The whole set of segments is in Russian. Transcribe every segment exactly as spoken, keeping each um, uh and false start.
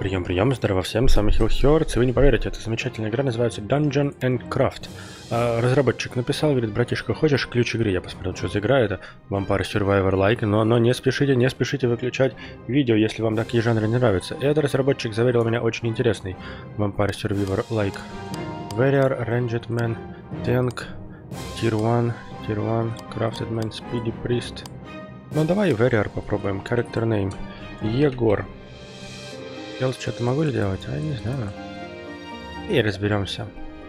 Прием, прием, здорово всем, с вами Hillhurts, и вы не поверите, эта замечательная игра называется Dungeon and Craft. А, разработчик написал, говорит, братишка, хочешь ключ игры? Я посмотрел, что за игра, это Vampire Survivor-like, но, но не спешите, не спешите выключать видео, если вам такие жанры не нравятся. И этот разработчик заверил меня очень интересный Vampire Survivor-like. Warrior, Ranged Man, Tank, Tier один, Tier один, Crafted Man, Speedy Priest. Ну давай Warrior попробуем, Character Name, Егор. Я что-то могу сделать? А, не знаю. И разберемся.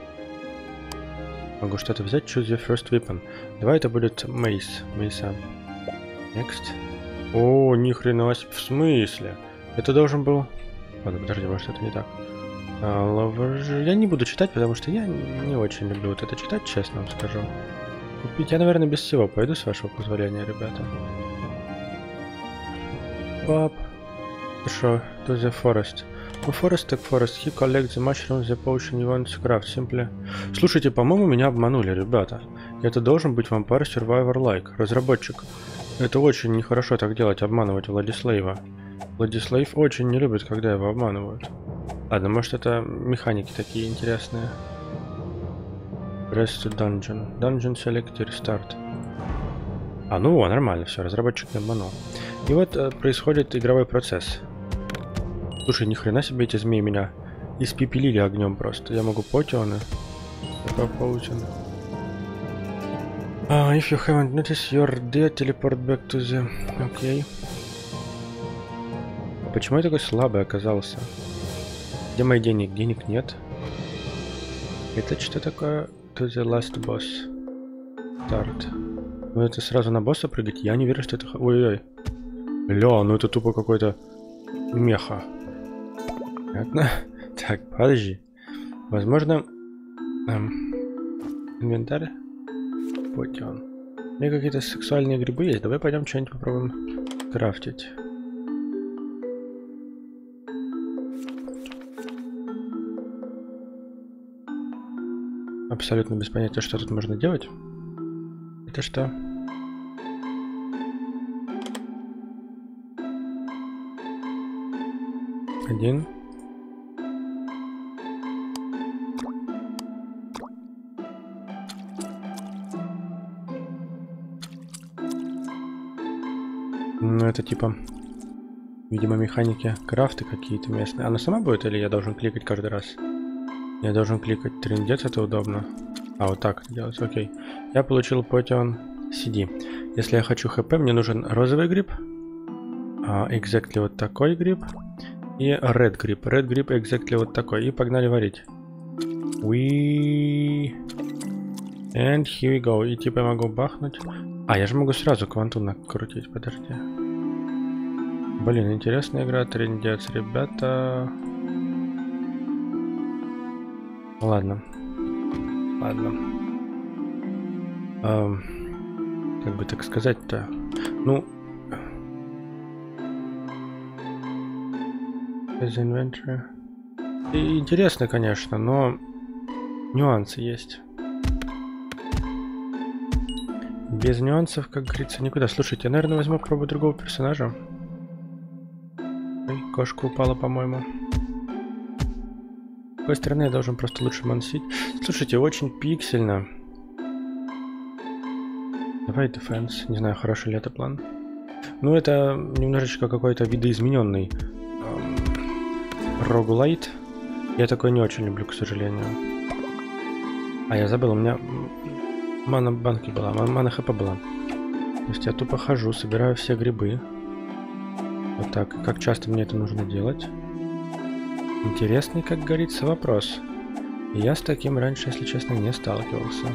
Могу что-то взять. Choose your first weapon. Давай это будет Mace. Mace. Next. О, ни хрена себе. В смысле? Это должен был... Ладно, подожди, может это не так. А, лавр... Я не буду читать, потому что я не очень люблю вот это читать, честно вам скажу. Купить я, наверное, без всего пойду, с вашего позволения, ребята. Пап. Хорошо, to the forest. Ну, forest так forest. He collects the mushrooms, the potion you want to craft. Simply. Слушайте, по-моему, меня обманули, ребята. Это должен быть Vampire Survivor-like. Разработчик. Это очень нехорошо так делать, обманывать Владислава. Владислав очень не любит, когда его обманывают. Ладно, может это механики такие интересные. Rest to dungeon. Dungeon select restart. А, ну, о, нормально, все, разработчик не обманул. И вот э, происходит игровой процесс. Слушай, ни хрена себе эти змеи меня испепелили огнем просто. Я могу потионы. Uh, if you haven't noticed, you're dead, teleport back to the... Окей. Okay. Почему я такой слабый оказался? Где мои денег? Денег нет. Это что такое? To the last boss. Start. Ну это сразу на босса прыгать? Я не верю, что это... Ой-ой-ой. Ля, ну это тупо какой-то меха. Понятно? Так, подожди. Возможно... Эм, инвентарь. Потион. У меня какие-то сексуальные грибы есть. Давай пойдем что-нибудь попробуем крафтить. Абсолютно без понятия, что тут можно делать. Это что? Один. Ну, это типа, видимо, механики крафты какие-то местные. Она сама будет или я должен кликать каждый раз? Я должен кликать. Трындец, это удобно. А, вот так делать, окей. Я получил потион си ди. Если я хочу хп, мне нужен розовый гриб. А, exactly вот такой гриб. И red гриб. Red гриб exactly вот такой. И погнали варить. We... And here we go. И типа я могу бахнуть. А, я же могу сразу кванту накрутить. Подожди. Блин, интересная игра. Трындец, ребята. Ладно. Ладно. Эм, как бы так сказать-то? Ну... Без инвентаря. И интересно, конечно, но нюансы есть. Без нюансов, как говорится, никуда. Слушайте, я, наверное, возьму попробую другого персонажа. Ой, кошка упала, по-моему. С какой стороны я должен просто лучше мансить? Слушайте, очень пиксельно. Давай defense. Не знаю, хороший ли это план. Ну, это немножечко какой-то видоизмененный эм, роглайт. Я такой не очень люблю, к сожалению. А, я забыл, у меня мана в банке была, мана хп была. То есть я тупо хожу, собираю все грибы. Вот так. Как часто мне это нужно делать? Интересный, как говорится, вопрос. Я с таким раньше, если честно, не сталкивался.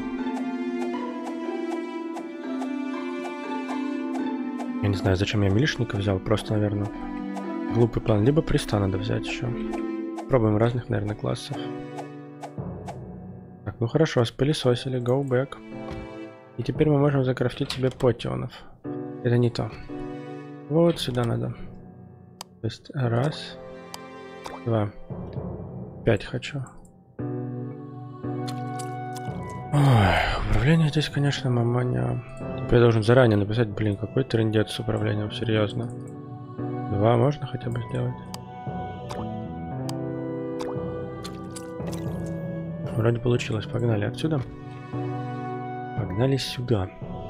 Я не знаю, зачем я милишника взял. Просто, наверное, глупый план. Либо приста надо взять еще. Пробуем разных, наверное, классов. Так, ну хорошо, спылесосили. Go back. И теперь мы можем закрафтить себе потионов. Это не то. Вот сюда надо. То есть раз... Два. Пять хочу. Ой, управление здесь, конечно, маманя. Теперь я должен заранее написать, блин, какой трындец с управлением, серьезно. Два можно хотя бы сделать? Вроде получилось. Погнали отсюда. Погнали сюда.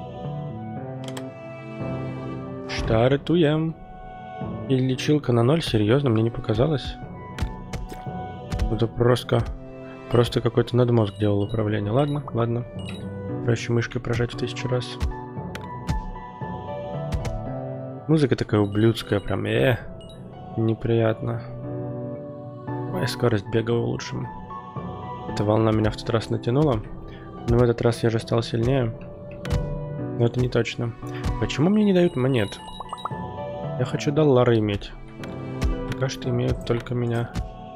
Стартуем. И лечилка на ноль? Серьезно? Мне не показалось? Это просто... Просто какой-то надмозг делал управление. Ладно, ладно. Проще мышкой прожать в тысячу раз. Музыка такая ублюдская, прям, э, неприятно. Моя скорость бега улучшим. Эта волна меня в тот раз натянула, но в этот раз я же стал сильнее. Но это не точно. Почему мне не дают монет? Я хочу доллары иметь. Пока что имеют только меня.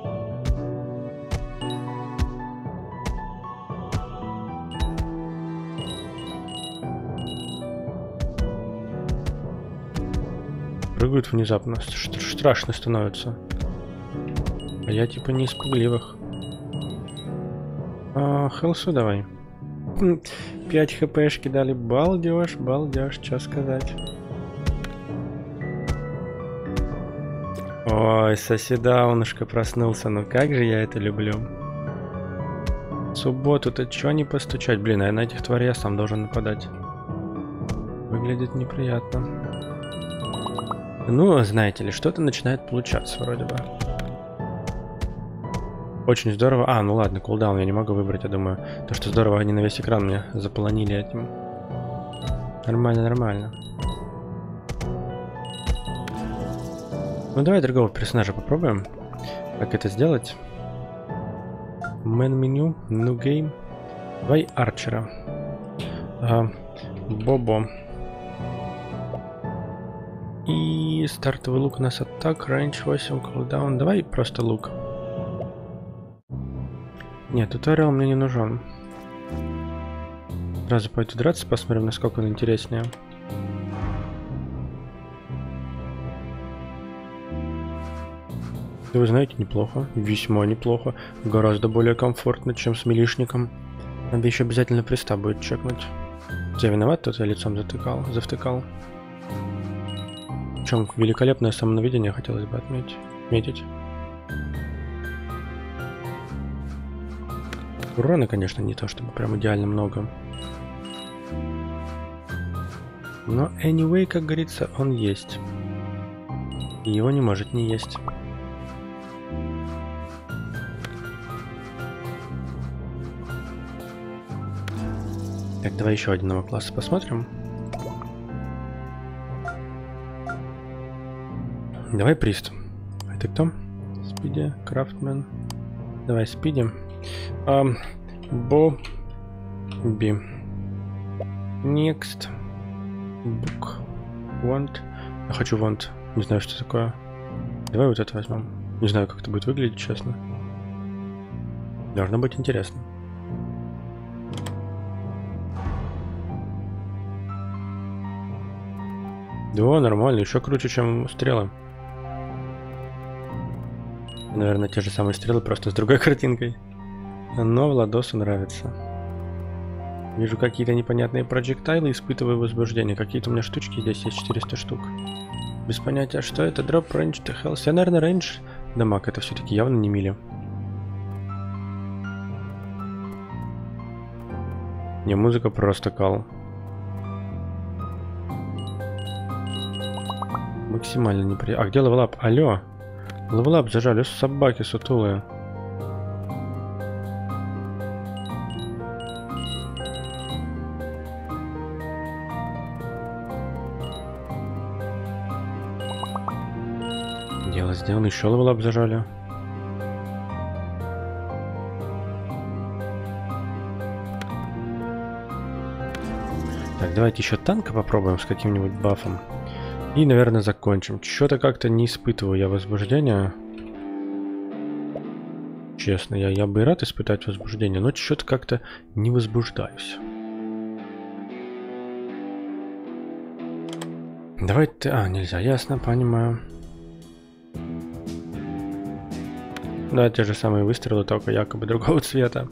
Прыгают внезапно. Страшно становится. А я типа не из пугливых. А, хелсу давай. пять хпшки дали. Балдеж, балдеж, что сказать. Ой, соседаунышко проснулся. Ну как же я это люблю. В субботу-то чё не постучать? Блин, а на этих тварей я сам должен нападать. Выглядит неприятно. Ну, знаете ли, что-то начинает получаться вроде бы. Очень здорово. А, ну ладно, кулдаун я не могу выбрать, я думаю. То, что здорово, они на весь экран мне заполонили этим. Нормально, нормально. Ну, давай другого персонажа попробуем. Как это сделать? Мэн меню, new game. Давай Арчера. А, Бобо. И стартовый лук у нас атак, рейндж восемь, кулдаун. Давай просто лук. Нет, туториал мне не нужен. Сразу пойду драться, посмотрим, насколько он интереснее. Да вы знаете, неплохо. Весьма неплохо. Гораздо более комфортно, чем с милишником. Надо еще обязательно приста будет чекнуть. Я виноват, тут я лицом затыкал, завтыкал. Причем великолепное самонаведение хотелось бы отметить. отметить. Урона, конечно, не то чтобы прям идеально много. Но anyway, как говорится, он есть. И его не может не есть. Так, давай еще один нового класса посмотрим. Давай прист. Это кто? Спиди, Крафтмен. Давай Спиди. Um, Бобби. Next. Book. Want. Я хочу want. Не знаю, что такое. Давай вот это возьмем. Не знаю, как это будет выглядеть, честно. Должно быть интересно. Да, нормально. Еще круче, чем стрелы. Наверное, те же самые стрелы, просто с другой картинкой. Но Владосу нравится. Вижу какие-то непонятные проджектайлы, испытываю возбуждение. Какие-то у меня штучки здесь есть, четыреста штук. Без понятия, что это. Drop range to health. Я, наверное, range дамаг. Это все-таки явно не мили. Не, музыка просто кал. Максимально неприятно. А где левелап? Алло. Левелап зажали, собаки сутулые. Дело сделано, еще левелап зажали. Так, давайте еще танка попробуем с каким-нибудь бафом. И, наверное, закончим. Что-то как-то не испытываю я возбуждения. Честно, я, я бы и рад испытать возбуждение, но что-то как-то не возбуждаюсь. Давай ты... А, нельзя, ясно, понимаю. Да, те же самые выстрелы, только якобы другого цвета.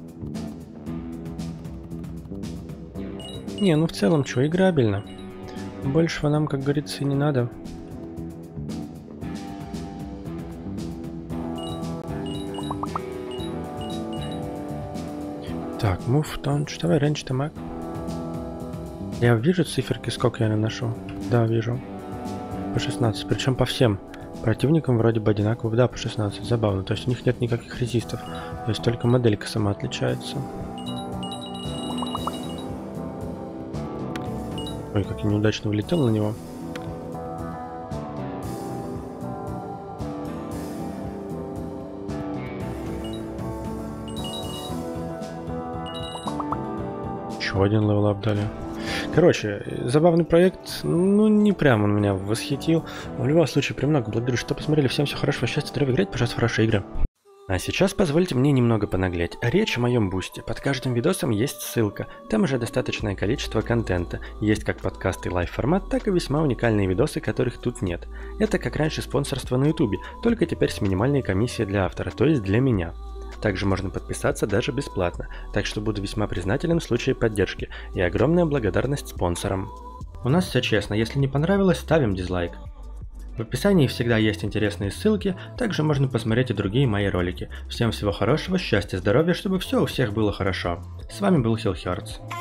Не, ну в целом, что, играбельно. Большего нам, как говорится, и не надо. Так, move, don't, давай range дамаг. Я вижу циферки, сколько я наношу? Да, вижу. По шестнадцать, причем по всем противникам вроде бы одинаково, да, по шестнадцать, забавно. То есть у них нет никаких резистов, то есть только моделька сама отличается. Ой, как я неудачно влетел на него. Еще один левелап дали. Короче, забавный проект, ну не прям он меня восхитил. В любом случае, премного благодарю, что посмотрели. Всем всего хорошего, счастья, здоровья, играть, пожалуйста, в хорошие игры. А сейчас позвольте мне немного понаглеть. Речь о моем бусте. Под каждым видосом есть ссылка. Там уже достаточное количество контента. Есть как подкасты и лайв-формат, так и весьма уникальные видосы, которых тут нет. Это как раньше спонсорство на ютубе, только теперь с минимальной комиссией для автора, то есть для меня. Также можно подписаться даже бесплатно, так что буду весьма признателен в случае поддержки, и огромная благодарность спонсорам. У нас все честно, если не понравилось, ставим дизлайк. В описании всегда есть интересные ссылки, также можно посмотреть и другие мои ролики. Всем всего хорошего, счастья, здоровья, чтобы все у всех было хорошо. С вами был Хилл Хёрдс.